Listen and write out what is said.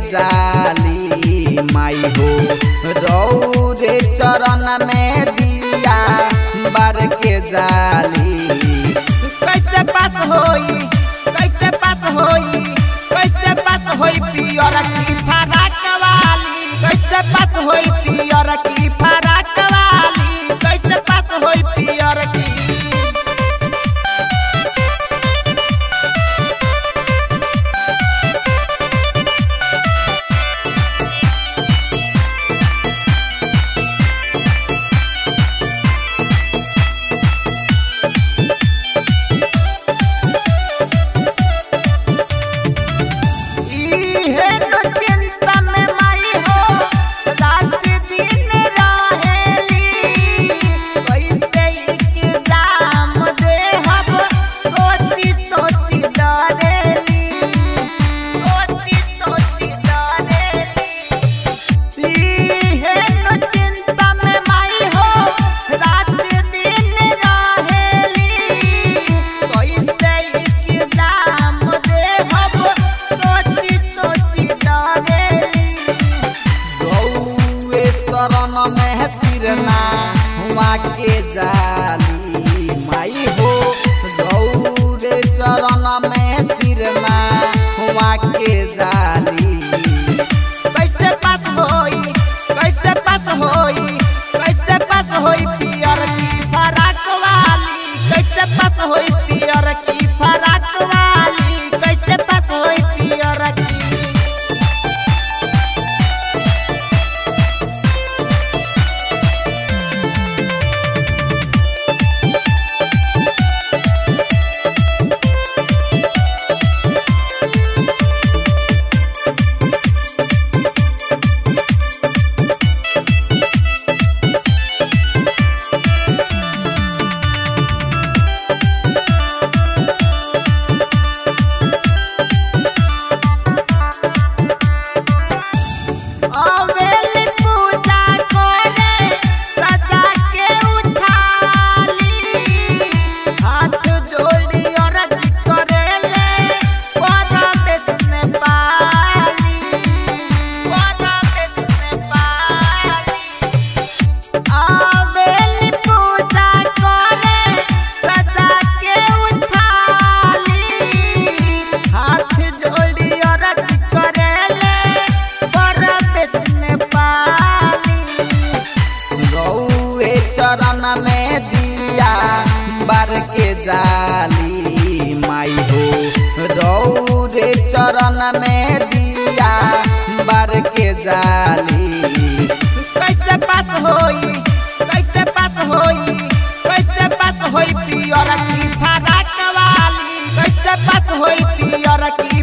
जाली माई हो रौरे चरण में दिया बार के जाली। कैसे पास होई कैसे पास होई कैसे पास होई पियर की फराक वाली। कैसे पास होई पियर की फराक वाली। कैसे पास होई पियर की। हुआ के जाली माई हो रौरे चरण में सिरना हुआ के जाली। कैसे पास होई कैसे पास होई कैसे पास होई पियर की फराक वाली। कैसे पास होई पियर की फराक वाली। कैसे पास होई पियर की। चरण में दिया बार के जाली माई हो रौरे चरण में दिया बार के जाली। कैसे पास होई कैसे पास होई कैसे पास होई पियर की फराक वाली। कैसे पास होई पियर की